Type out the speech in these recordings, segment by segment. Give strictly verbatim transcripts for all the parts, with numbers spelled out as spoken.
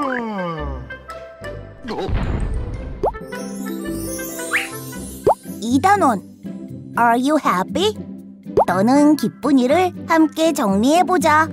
이 단원. Are you happy? 너는 기쁜 일을 함께 정리해보자.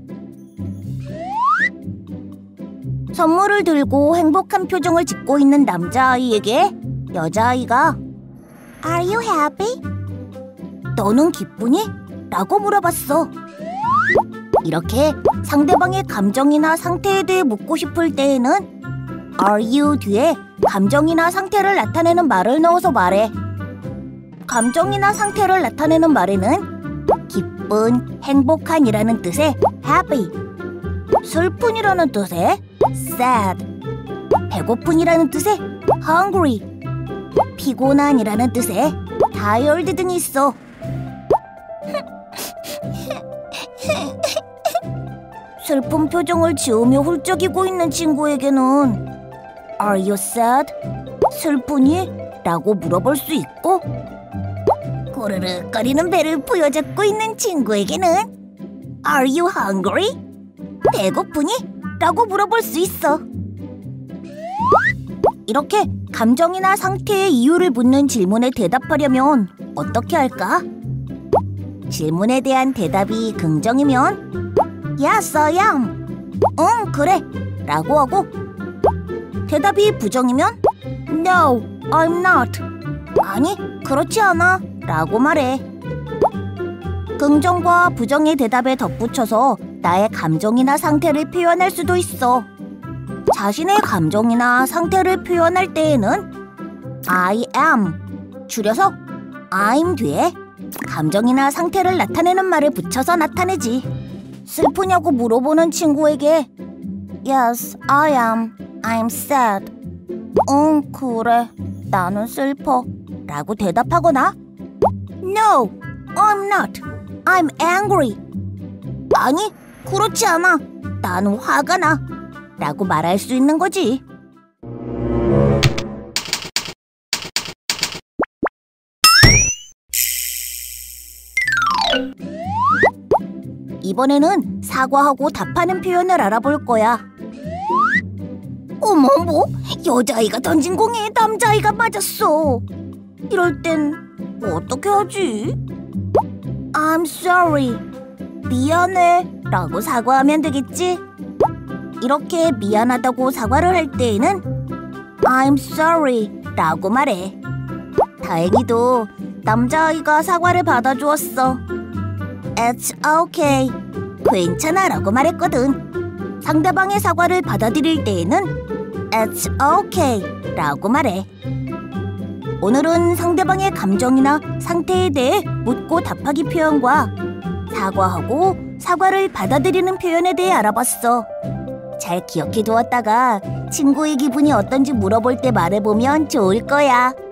선물을 들고 행복한 표정을 짓고 있는 남자아이에게 여자아이가 Are you happy? 너는 기쁘니? 라고 물어봤어. 이렇게 상대방의 감정이나 상태에 대해 묻고 싶을 때에는 Are you 뒤에 감정이나 상태를 나타내는 말을 넣어서 말해. 감정이나 상태를 나타내는 말에는 기쁜, 행복한이라는 뜻의 happy, 슬픈이라는 뜻의 sad, 배고픈이라는 뜻의 hungry, 피곤한이라는 뜻의 tired 등이 있어. 슬픈 표정을 지으며 훌쩍이고 있는 친구에게는 Are you sad? 슬프니? 라고 물어볼 수 있고, 고르륵거리는 배를 부여잡고 있는 친구에게는 Are you hungry? 배고프니? 라고 물어볼 수 있어. 이렇게 감정이나 상태의 이유를 묻는 질문에 대답하려면 어떻게 할까? 질문에 대한 대답이 긍정이면 Yes, I am. 응, 그래. 라고 하고, 대답이 부정이면 No, I'm not. 아니, 그렇지 않아. 라고 말해. 긍정과 부정의 대답에 덧붙여서 나의 감정이나 상태를 표현할 수도 있어. 자신의 감정이나 상태를 표현할 때에는 I am, 줄여서 I'm 뒤에 감정이나 상태를 나타내는 말을 붙여서 나타내지. 슬프냐고 물어보는 친구에게 Yes, I am. I'm sad. 응, 그래. 나는 슬퍼. 라고 대답하거나 No, I'm not. I'm angry. 아니, 그렇지 않아. 나는 화가 나. 라고 말할 수 있는 거지. 이번에는 사과하고 답하는 표현을 알아볼 거야. 어머, 뭐? 여자아이가 던진 공에 남자아이가 맞았어. 이럴 땐 어떻게 하지? I'm sorry. 미안해. 라고 사과하면 되겠지? 이렇게 미안하다고 사과를 할 때에는 I'm sorry. 라고 말해. 다행히도 남자아이가 사과를 받아주었어. It's okay. 괜찮아. 라고 말했거든. 상대방의 사과를 받아들일 때에는 It's okay. 라고 말해. 오늘은 상대방의 감정이나 상태에 대해 묻고 답하기 표현과 사과하고 사과를 받아들이는 표현에 대해 알아봤어. 잘 기억해 두었다가 친구의 기분이 어떤지 물어볼 때 말해보면 좋을 거야.